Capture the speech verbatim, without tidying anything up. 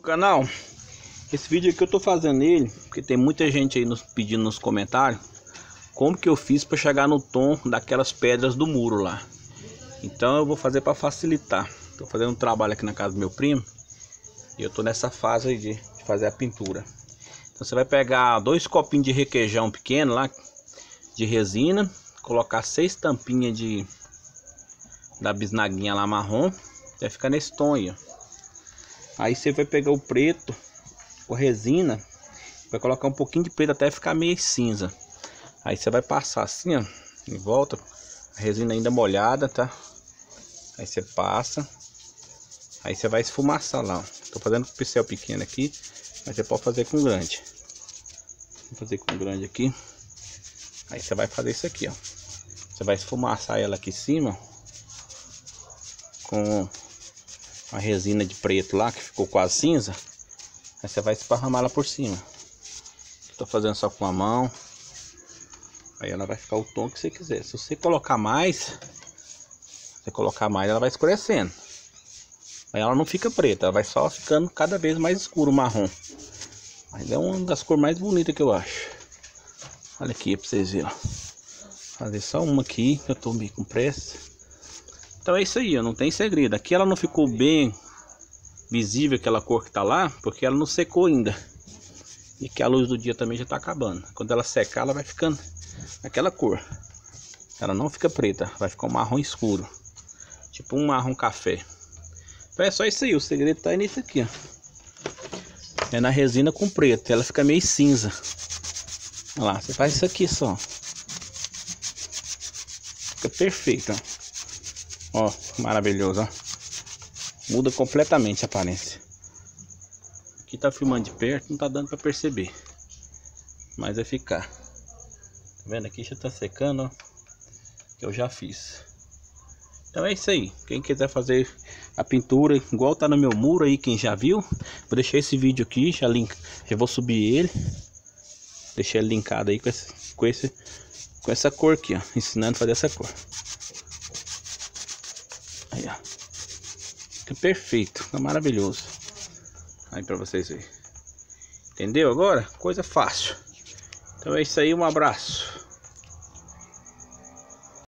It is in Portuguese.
Canal, esse vídeo aqui eu tô fazendo ele porque tem muita gente aí nos pedindo nos comentários como que eu fiz para chegar no tom daquelas pedras do muro lá. Então eu vou fazer para facilitar. Tô fazendo um trabalho aqui na casa do meu primo e eu tô nessa fase aí de, de fazer a pintura. Então você vai pegar dois copinhos de requeijão pequeno lá de resina, colocar seis tampinhas de da bisnaguinha lá marrom, vai ficar nesse tom aí, ó. Aí você vai pegar o preto com resina, vai colocar um pouquinho de preto até ficar meio cinza. Aí você vai passar assim, ó, em volta, a resina ainda molhada, tá? Aí você passa, aí você vai esfumaçar lá, ó. Tô fazendo com pincel pequeno aqui, mas você pode fazer com grande. Vou fazer com grande aqui. Aí você vai fazer isso aqui, ó. Você vai esfumaçar ela aqui em cima com a resina de preto lá, que ficou quase cinza. Aí você vai esparramar ela por cima. Tô fazendo só com a mão. Aí ela vai ficar o tom que você quiser. Se você colocar mais, você colocar mais, ela vai escurecendo. Aí ela não fica preta, ela vai só ficando cada vez mais escuro, marrom. Mas é uma das cores mais bonitas que eu acho. Olha aqui pra vocês verem, ó. Fazer só uma aqui, que eu tô meio com pressa. Então é isso aí, ó, não tem segredo. Aqui ela não ficou bem visível aquela cor que tá lá, porque ela não secou ainda. E que a luz do dia também já tá acabando. Quando ela secar, ela vai ficando aquela cor. Ela não fica preta, vai ficar um marrom escuro. Tipo um marrom café. Então é só isso aí, o segredo tá aí nisso aqui, ó. É na resina com preto, ela fica meio cinza. Olha lá, você faz isso aqui só. Fica perfeito, ó. Ó, maravilhoso, ó. Muda completamente a aparência. Aqui tá filmando de perto, não tá dando pra perceber. Mas vai ficar. Tá vendo aqui? Já tá secando, ó. Que eu já fiz. Então é isso aí. Quem quiser fazer a pintura igual tá no meu muro aí, quem já viu, vou deixar esse vídeo aqui, já, link, já vou subir ele. Deixei ele linkado aí com, esse, com, esse, com essa cor aqui, ó. Ensinando a fazer essa cor. Aí, ó. Fica perfeito, fica maravilhoso. Aí pra vocês verem. Entendeu agora? Coisa fácil. Então é isso aí, um abraço.